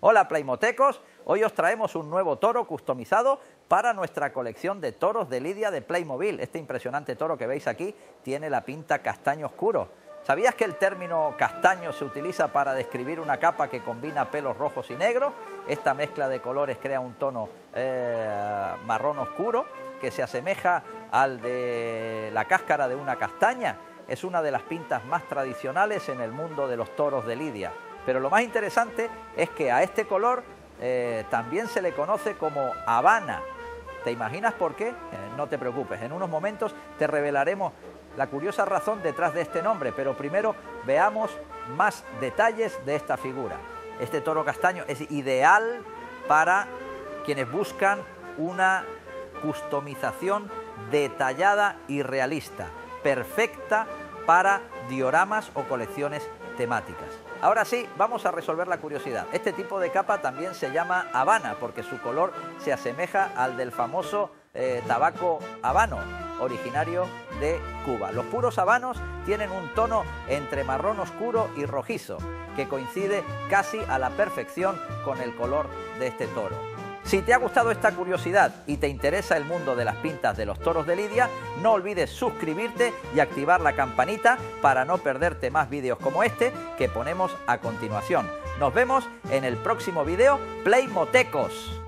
Hola Playmotecos, hoy os traemos un nuevo toro customizado para nuestra colección de toros de lidia de Playmobil. Este impresionante toro que veis aquí tiene la pinta castaño oscuro. ¿Sabías que el término castaño se utiliza para describir una capa que combina pelos rojos y negros? Esta mezcla de colores crea un tono marrón oscuro que se asemeja al de la cáscara de una castaña. Es una de las pintas más tradicionales en el mundo de los toros de lidia. Pero lo más interesante es que a este color también se le conoce como habana. ¿Te imaginas por qué? No te preocupes, en unos momentos te revelaremos la curiosa razón detrás de este nombre, pero primero veamos más detalles de esta figura. Este toro castaño es ideal para quienes buscan una customización detallada y realista, perfecta para dioramas o colecciones temáticas. Ahora sí, vamos a resolver la curiosidad. Este tipo de capa también se llama habana porque su color se asemeja al del famoso tabaco habano, originario de Cuba. Los puros habanos tienen un tono entre marrón oscuro y rojizo, que coincide casi a la perfección con el color de este toro. Si te ha gustado esta curiosidad y te interesa el mundo de las pintas de los toros de lidia, no olvides suscribirte y activar la campanita para no perderte más vídeos como este que ponemos a continuación. Nos vemos en el próximo vídeo Playmotecos.